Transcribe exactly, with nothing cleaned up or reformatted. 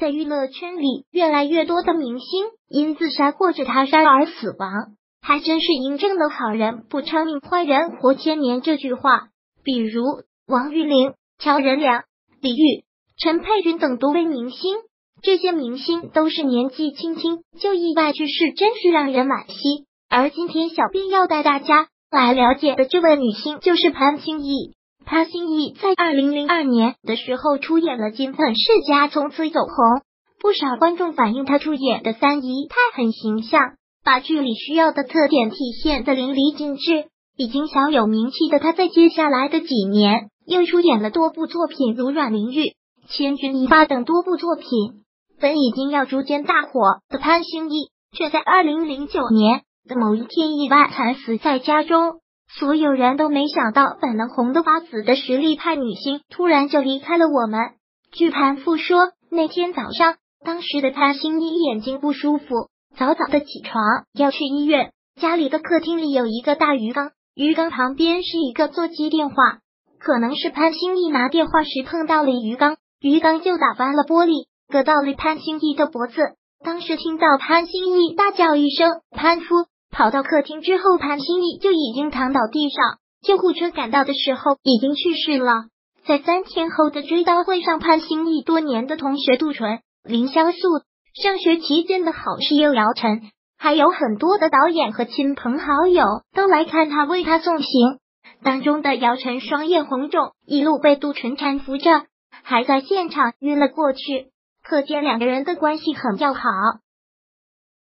在娱乐圈里，越来越多的明星因自杀或者他杀而死亡，还真是印证了好人不长命坏人活千年这句话。比如王玉玲、乔任梁、李玉、陈佩君等多位明星，这些明星都是年纪轻轻就意外去世，真是让人惋惜。而今天小编要带大家来了解的这位女星就是潘兴逸。潘兴逸在二零零二年的时候出演了《金粉世家》，从此走红。不少观众反映她出演的三姨太很形象，把剧里需要的特点体现得淋漓尽致。已经小有名气的她，在接下来的几年又出演了多部作品，如《阮玲玉》、《千钧一发》等多部作品。本已经要逐渐大火的潘兴逸，却在二零零九年的某一天意外惨死在家中。所有人都没想到，本能红得发紫的实力派女星突然就离开了我们。据潘父说，那天早上，当时的潘兴逸眼睛不舒服，早早的起床要去医院。家里的客厅里有一个大鱼缸，鱼缸旁边是一个座机电话，可能是潘兴逸拿电话时碰到了鱼缸，鱼缸就打翻了玻璃，割到了潘兴逸的脖子。当时听到潘兴逸大叫一声“潘夫”，跑到客厅之后，潘兴逸就已经躺倒地上，救护车赶到的时候已经去世了。在三天后的追悼会上，潘兴逸多年的同学杜淳、林潇肃，上学期间的好室友姚晨，还有很多的导演和亲朋好友都来看他，为他送行。当中的姚晨双眼红肿，一路被杜淳搀扶着，还在现场晕了过去，可见两个人的关系很要好。